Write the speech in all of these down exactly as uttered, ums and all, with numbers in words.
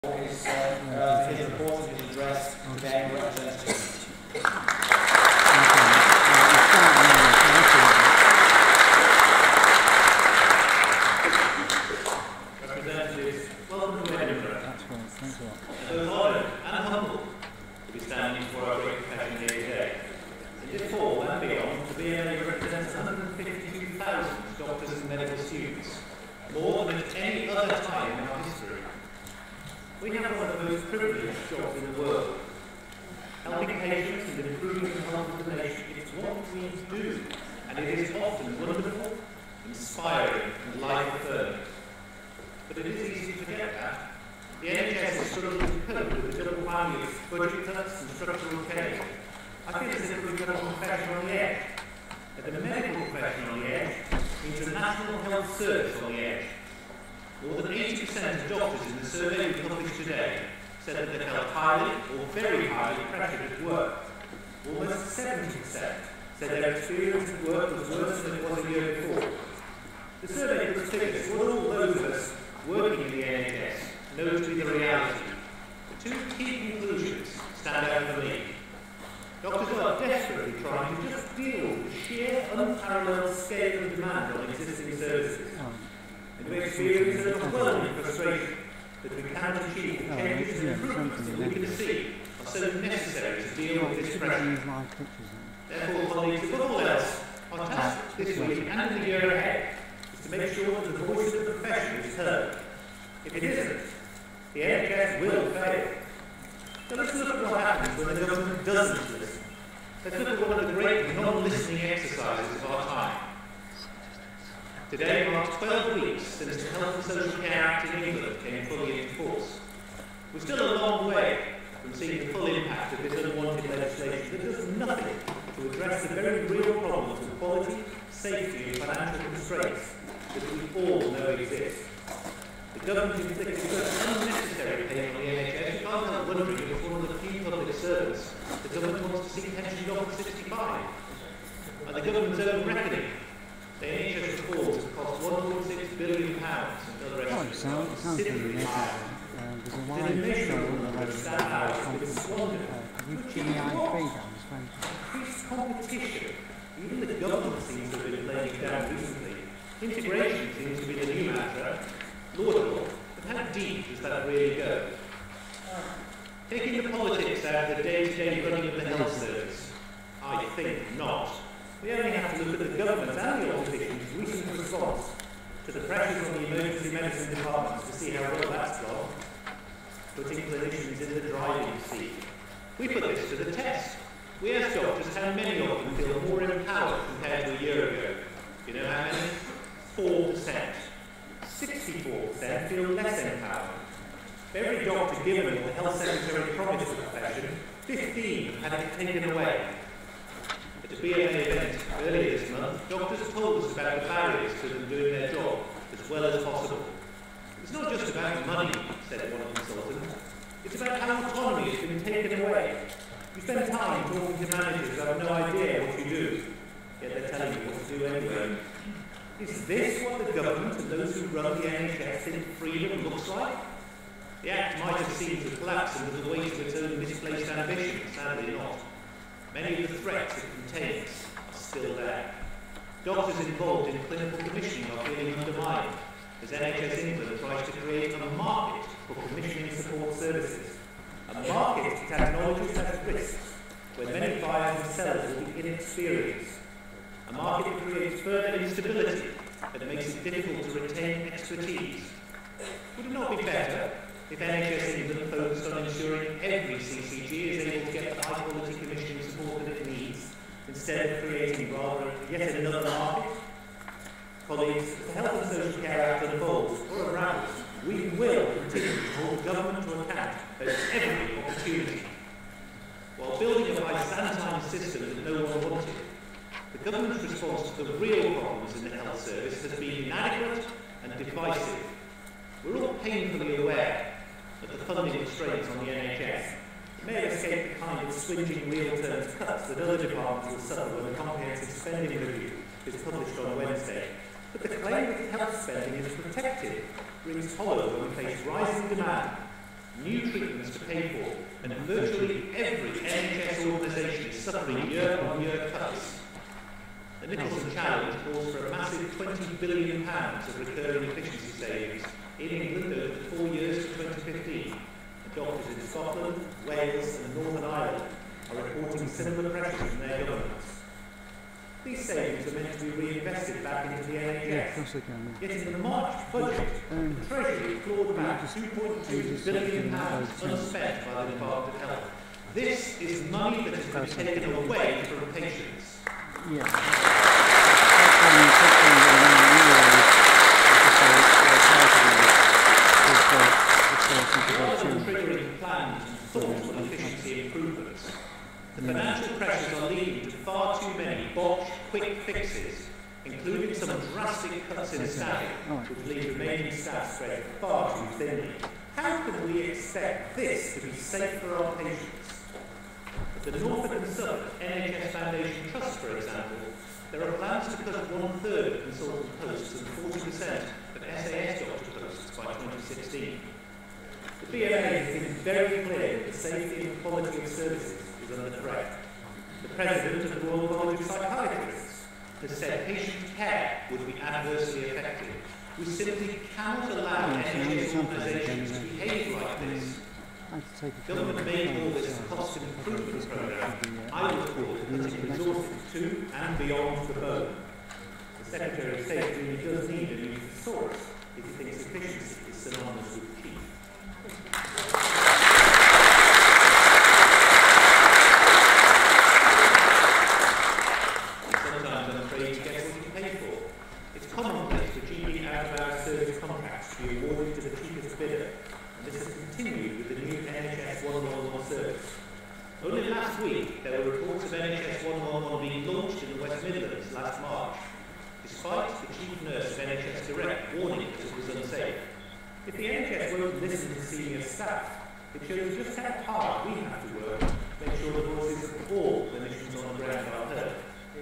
His, uh, his report and his address today, representative. Representatives, welcome to Edinburgh. That's great, thanks a lot. And both honoured and humbled to be standing for our great profession here today. In this hall and beyond, the B M A represents one hundred fifty-two thousand doctors and medical students, more than at any other time in our history. We have one of the most privileged jobs in the world. Helping patients and improving the health of the nation is what we do, and it is often wonderful, inspiring, and life-affirming. But it is easy to forget that. The N H S is struggling to cope with the double whammy of budget cuts and structural change. I feel as if we've got a profession on the edge. That the medical profession on the edge means a national health service on the edge. More than eighty percent of doctors in the survey we published today said that they felt highly or very highly pressured at work. Almost seventy percent said their experience at work was worse than it was a year before. The survey puts figures what all those of us working in the N H S know to be the reality. Two key conclusions stand out for me. Doctors are desperately trying to just deal with the sheer unparalleled scale of demand on existing services. And we experience an overwhelming frustration that we cannot achieve the changes and improvements that we can see are so necessary to deal with this pressure. Therefore, colleagues, above all else, our task this week and in the year ahead is to make sure that the voice of the profession is heard. If it isn't, the N H S will fail. So let's look at what happens when the government doesn't listen. Let's look at one of the great non-listening exercises of our time. Today marks twelve weeks since the Health and Social Care Act in England came fully into force. We're still a long way from seeing the full impact of this unwanted legislation that does nothing to address the very real problems of quality, safety and financial constraints that we all know exist. The government inflicted such unnecessary pain on the N H S, you can't help wondering if it's one of the few public servants the government wants to see pensioned off at sixty-five. By the government's own reckoning, the N H S reforms have cost one point six billion pounds and other estimates are considerably higher. There's an immeasurable number of staff hours that is squandered, which is what? Increased competition. Even the government seems to have been laying it down recently. Integration seems to be the new mantra. Laudable, but how deep does that really go? Taking the politics out of the day-to-day running of the health service? I think not. We only have to look at the government and the opposition's recent response to the pressures on the emergency medicine departments to see how well that's gone, putting clinicians in the driving seat. We put this to the test. We asked doctors how many of them feel more empowered compared to a year ago. You know how many? Four percent. sixty-four percent feel less empowered. For every doctor given what the Health Secretary promised the profession, fifteen had it taken away. At the B M A event earlier this month, doctors told us about the barriers to them doing their job as well as possible. It's not just about money, said one consultant. It's about how autonomy has been taken away. You spend time talking to managers who have no idea what you do, yet they're telling you what to do anyway. Is this what the government and those who run the N H S think freedom looks like? The Act might have seemed to collapse under the weight of its own misplaced ambition, sadly not. Many of the threats it contains are still there. Doctors involved in clinical commissioning are feeling undermined as N H S England tries to create a market for commissioning support services. A market it acknowledges has risks, where many buyers and sellers will be inexperienced. A market that creates further instability that makes it difficult to retain expertise. Would it not be better if N H S England focused on ensuring every C C G is able to get the high-quality commissioning support that it needs, instead of creating rather yet another market? Colleagues, if the Health and Social Care Act unfolds or unravels, we will continue to hold government to account at every opportunity. While building a Byzantine system that no one wanted, the government's response to the real problems in the health service has been inadequate and divisive. We're all painfully aware of the funding restraints on the N H S. It may have escaped the kind of swinging real terms cuts that other departments will suffer when the comprehensive spending review is published on Wednesday. But the claim that health spending is protected rings hollow when we face rising demand, and virtually every N H S organisation is suffering year-on-year cuts. The Nicholson Challenge calls for a massive twenty billion pounds of recurring efficiency savings in England over the four years to twenty fifteen. And doctors in Scotland, Wales and Northern Ireland are reporting similar pressures from their governments. These savings are meant to be reinvested back into the N H S. Yeah, of course they can. Yet in the March budget, Um, the Treasury clawed back two point two billion pounds unspent by the Department of Health. This is money that has been taken away from patients. Yeah. That's one thing that I realise Rather than triggering plans and thoughtful efficiency improvements, the financial pressures are leading to far too many botched quick fixes, including some drastic cuts in staffing, which leave remaining staff spread far too thinly. How can we expect this to be safe for our patients? At the Norfolk and Suffolk N H S Foundation Trust, for example, there are plans to cut one-third of consultant posts and forty percent of S A S doctor posts by twenty sixteen. The B M A has been very clear that the safety and quality of services is under threat. The President of the Royal College of Psychiatrists has said patient care would be adversely affected. We simply cannot allow N H S organisations to behave like this. Government may call this a cost improvement programme. I would call it putting resources to and beyond the bone. The Secretary of State really does need a new thesaurus if he thinks efficiency is synonymous with cheap. Sometimes I'm afraid you get what you pay for. It's commonplace for G P out-of-hours service contracts to be awarded to the cheapest bidder, and this has continued with the new N H S one one one service. Only last week, there were reports of N H S one one one being launched in the West Midlands last March, despite the chief nurse of N H S Direct warning that it was unsafe. If the N H S won't listen to senior staff, it shows just how hard we have to work to make sure the voices of all clinicians on the ground are heard.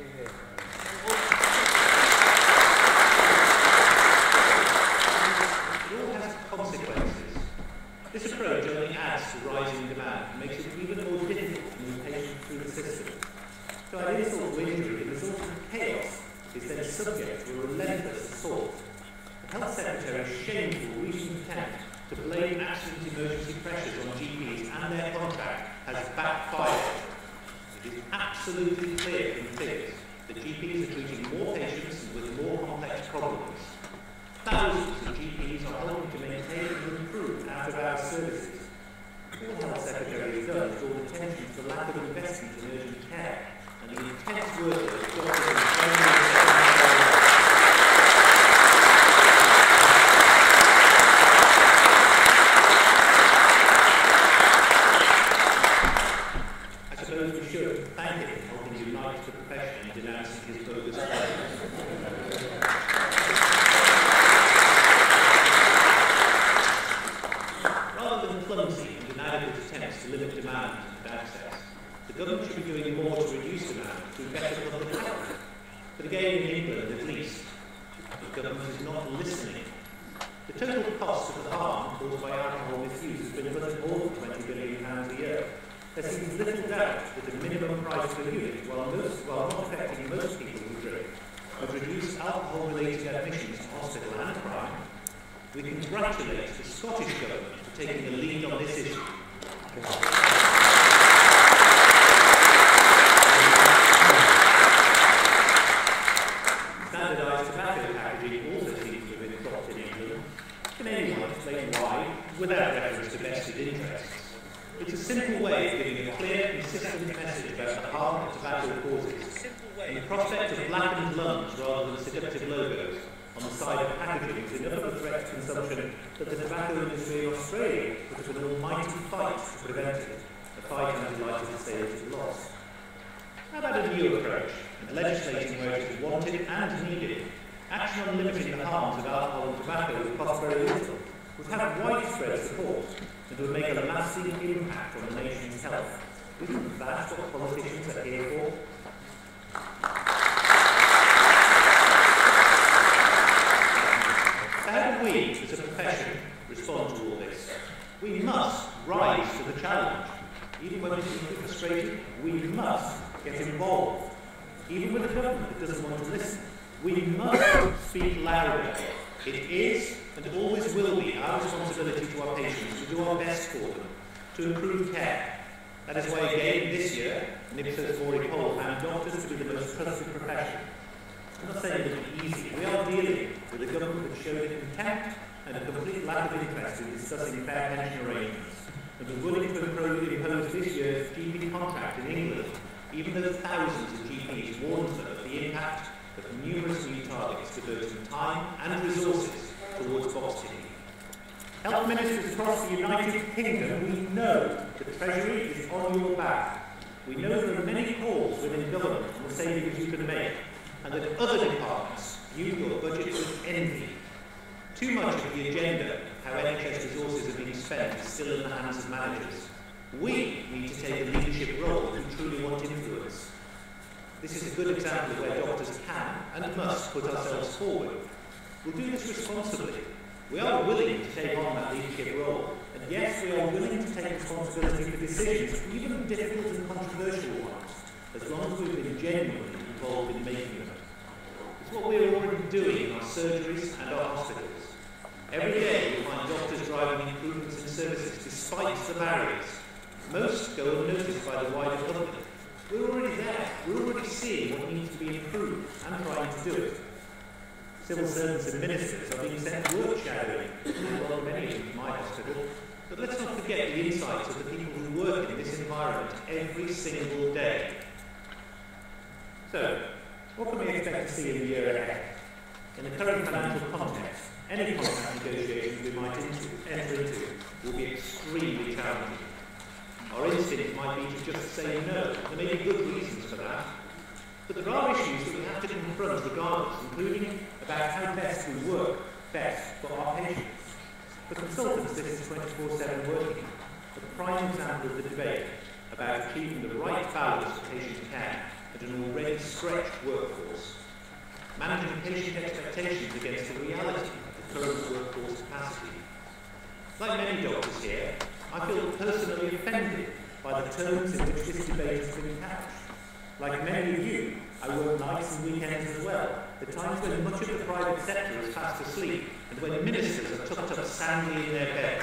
It all has consequences. This approach only adds to rising demand and makes it even more difficult to move patients through the system. To add insult to injury, the resultant chaos is then subject to a relentless assault. The Health Secretary's shameful recent attempt to blame accident emergency pressures on G Ps and their contract has backfired. It is absolutely clear from figures that G Ps are treating more patients with more complex problems. Thousands of G Ps are helping to maintain and improve out-of-hours services. All the Health Secretary has done is draw attention to the lack of investment in urgent care and the intense work of doctors and primary I suppose we should thank him for helping unite the profession in denouncing his bogus claims. Rather than clumsy and inadequate attempts to limit demand and access, the government should be doing more to reduce demand through better public health. But again, in England at least, the government is not listening. The total cost of the harm caused by alcohol misuse has been running more than twenty billion pounds a year. There seems little doubt that the minimum price per unit, while, most, while not affecting most people who drink, would reduce alcohol-related admissions to hospital and crime. We congratulate the Scottish Government for taking the lead on this issue. Standardised tobacco packaging also seems to have been dropped in England. Can anyone explain why, without reference to vested interests? It's a simple way of giving a clear, consistent message about the harm that tobacco causes, and the prospect of blackened lungs rather than seductive logos on the side of packaging is enough of a threat to consumption that the tobacco industry in Australia put up an almighty fight to prevent it, a fight I'm delighted to say it is lost. How about a new approach, and legislating where it is wanted and needed? Action on limiting the harms of alcohol and tobacco would cost very little, would have widespread support, and would make a lasting impact on the nation's health. Isn't that what politicians are here for? How do we, as a profession, respond to all this? We must rise to the challenge. even when it's frustrated, we must get involved. Even with a government that doesn't want to listen, we must speak louder. It is, and always will be, our responsibility to our patients to do our best for them, to improve care. That is why, again, this year, an Ipsos Mori poll found doctors to be the most trusted profession. I'm not saying it'll be easy. We are dealing with a government that showed contempt and a complete lack of interest in discussing fair pension arrangements, and was willing to impose this year's G P contract in England, even though thousands of G Ps warned them of the impact of numerous new targets diverting time and resources towards box ticking. Health ministers across the United Kingdom, we know the Treasury is on your back. We know there are many calls within government on the savings you can make, and that other departments view your budget with envy. Too much of the agenda, how N H S resources are being spent, is still in the hands of managers. We need to take a leadership role if we truly want influence. This is a good example of where doctors can and must put ourselves forward. We'll do this responsibly. We are willing to take on that leadership role, and yes, we are willing to take responsibility for decisions, even difficult and controversial ones, as long as we've been genuinely involved in making them. It's what we are already doing in our surgeries and our hospitals. Every day we find doctors driving improvements in services despite the barriers. Most go unnoticed by the wider public. We're already there. We're already seeing what needs to be improved and trying to do it. Civil servants and ministers are being sent work shadowing, and well, many of them in my hospital. But let's not forget the insights of the people who work in this environment every single day. So, what can we expect to see in the year ahead? In the current financial context, any contract negotiations we might into, enter into will be extremely challenging. Our instinct might be to just say no. There may be good reasons for that. But there are issues that we have to confront regardless, including about how best we work best for our patients. For consultants, this is twenty-four seven working, a prime example of the debate about achieving the right balance of patient care at an already stretched workforce, managing patient expectations against the reality of the current workforce capacity. Like many doctors here, I feel personally offended by the terms in which this debate has been couched. Like many of you, I work nights and weekends as well, the times when much of the private sector is fast asleep and when ministers are tucked up soundly in their beds.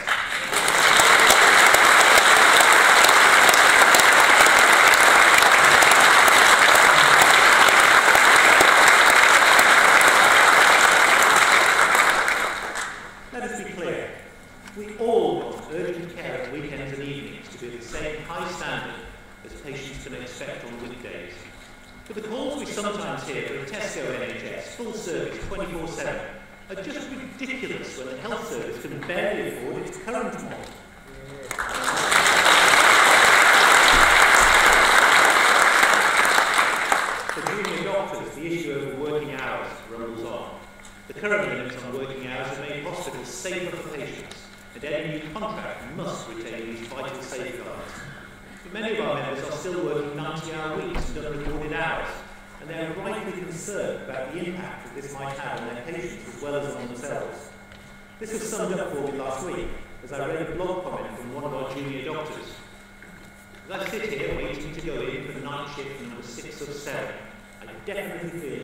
Let us be clear. We all want urgent care at weekends and evenings to be the same high standard as patients can expect on weekdays. But the calls we sometimes hear for a Tesco N H S, full service, twenty-four seven, are just ridiculous when the health service can barely afford its current model. For junior doctors, the issue of working hours rumbles on. The current limits on working hours have made hospitals safer for patients, and any new contract must retain these vital safeguards. But many of our members are still working ninety hour weeks and unrecorded hours, and they are rightly concerned about the impact that this might have on their patients as well as on themselves. This was summed up for me last week as I read a blog comment from one of our junior doctors. As I sit here waiting to go in for night shift number six of seven, I definitely feel